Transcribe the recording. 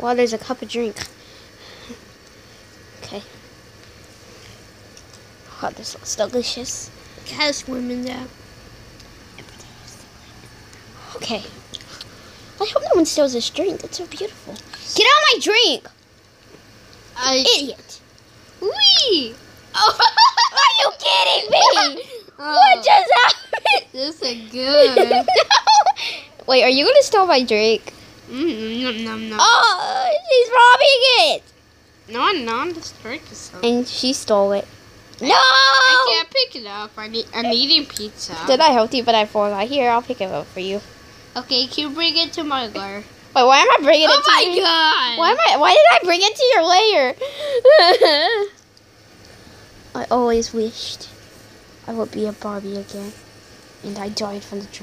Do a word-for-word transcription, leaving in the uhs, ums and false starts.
Well, there's a cup of drink. Okay. Oh, this looks delicious. Gotta swim in there. Okay. I hope no one steals this drink. It's so beautiful. Get out my drink! I, Idiot. Wee! Oh. Are you kidding me? Oh, What just happened? this is good. Wait, are you going to steal my drink? Mm, nom, nom, nom. Oh, she's robbing it. No, I'm not. This drink is so. And she stole it. No! I can't pick it up. I need. I'm eating pizza. They're not healthy, but I forgot. Here, I'll pick it up for you. Okay, can you bring it to my lair? Wait, why am I bringing Oh it to my you? god! Why am I? Why did I bring it to your lair? I always wished I would be a Barbie again, and I died from the drink.